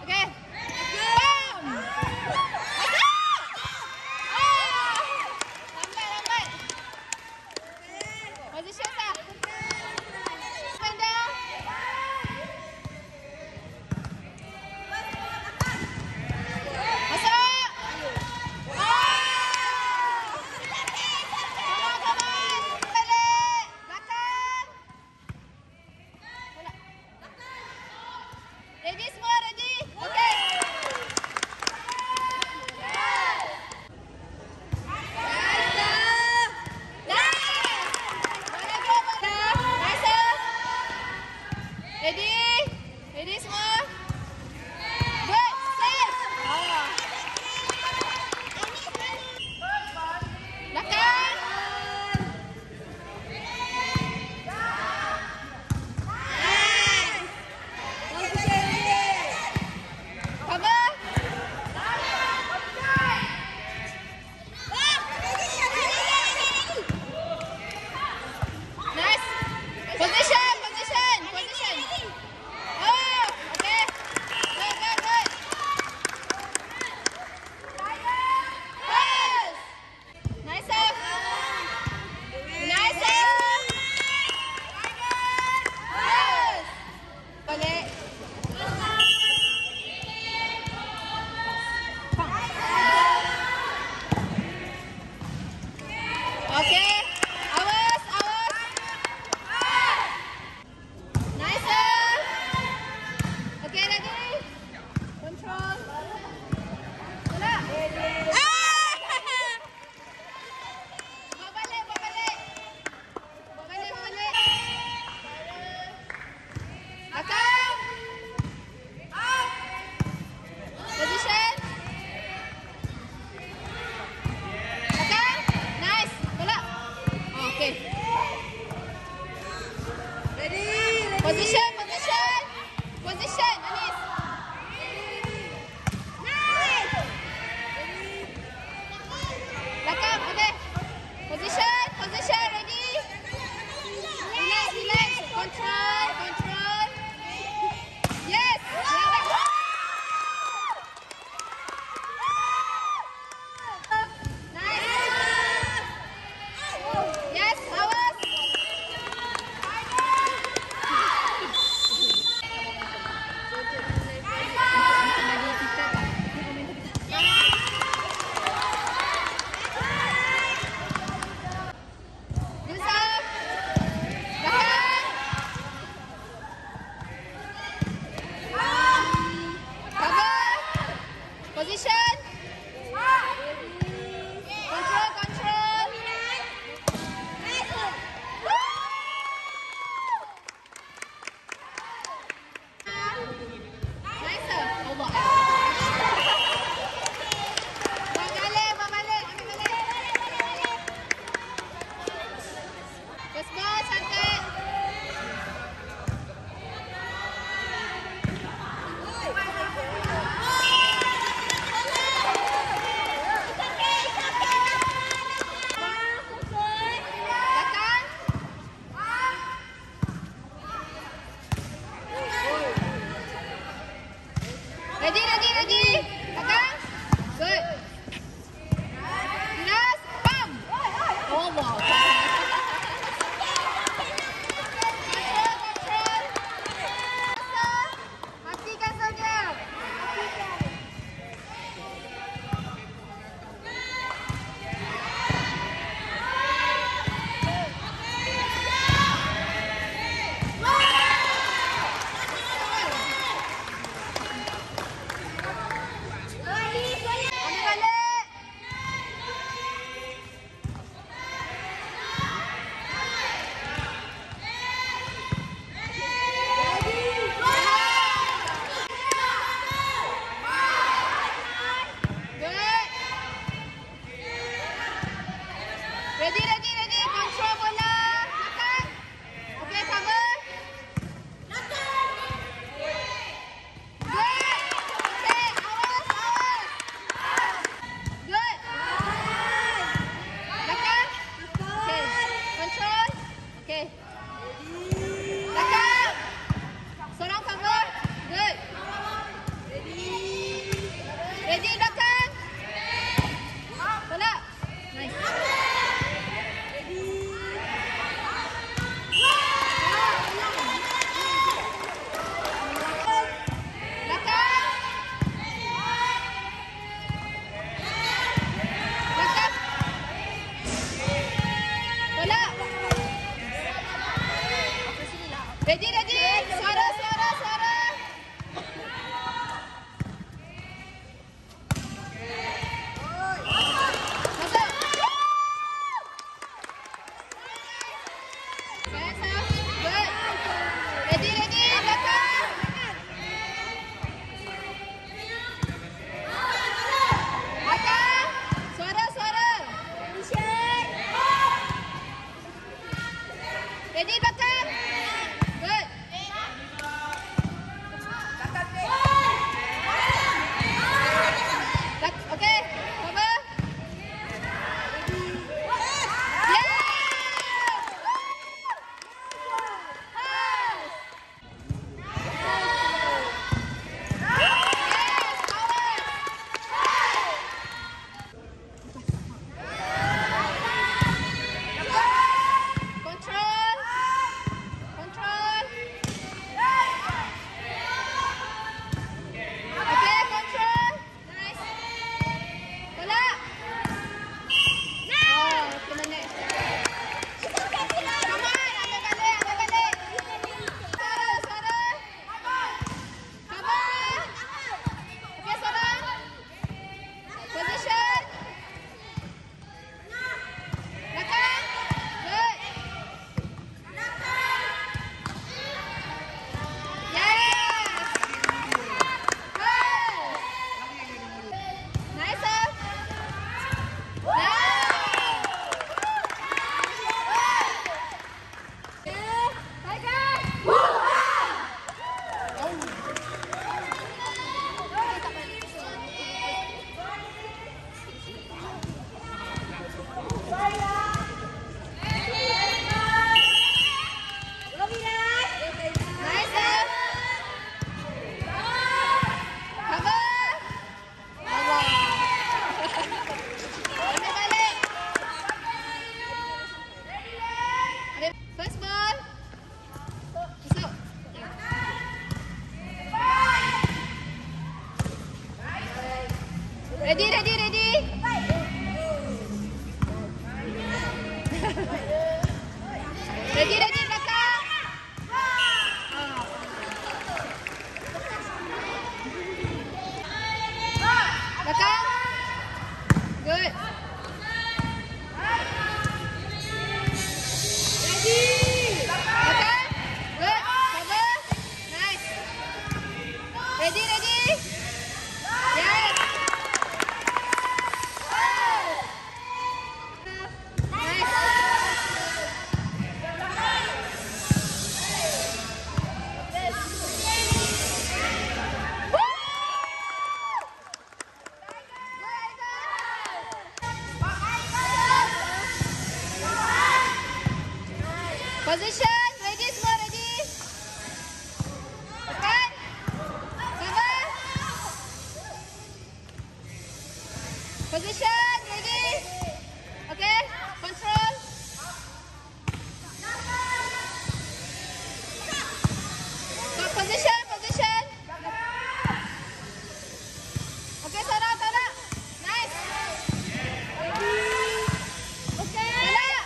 Okay. Bam! Lambat. Position sah. Stand down. Masuk. Come on. Balik. Belakang. Ready semua, ready? Okay. Ready? Ready semua? Good. Set. Belakang. Cover. Nice. Position. Oh, okay. Good. Yes. Nice serve. Yes. Balik. Okay. Awas. Nice. Okay, ready? Control. Bola. Bawa balik. Belakang. Position. Belakang. Nice. Bola. Okay. Position, Anis. Belakang, okay. Position, ready. Relax. Control. Yes. Nice. Yes, awas. Position. Control. Nice. Allah. Bawa balik. Ambil balik. First ball, cantik. Ready. Belakang. Good. Last. Bam. Oh, wow. Control. Matikan saja. Ambil balik. Ready, belakang. Tolak. Nice. Ready, ready. Suara, suara, suara. Masuk. Saya, saya. Good. Ready, ready. Belakang. Belakang. Suara, suara. Ready, belakang. Good. Okay, cover. Yes! Control. Control. Okay, control. Nice. Tolak. Oh, kena next. Come on, ambil balik, ambil balik. Suara, suara. Come on. Okay, suara. Position. Belakang. Good. Yes. Good. Nice up. First ball. Masuk. Ready, ready, ready. Ready, ready, belakang. Belakang. Good. Belakang. Good. Cover. Nice. Ready, ready. Yes. Nice. Position. Ready, semua ready. Tekan. Cover. Position. Ready. Okay. Control. Position. Position. Okay, Sarah, Sarah. Nice. Okay. Sarah.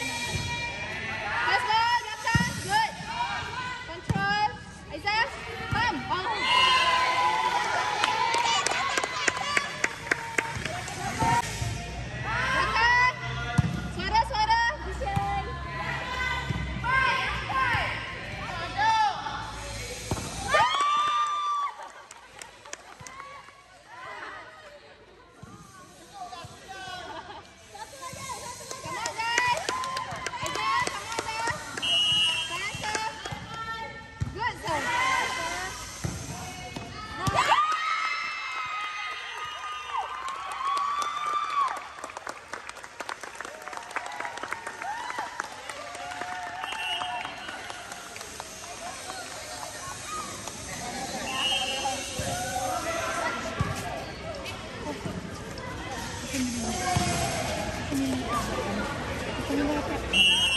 Let's go, belakang. Good. Control. Aisyah. Kanila. Kanila.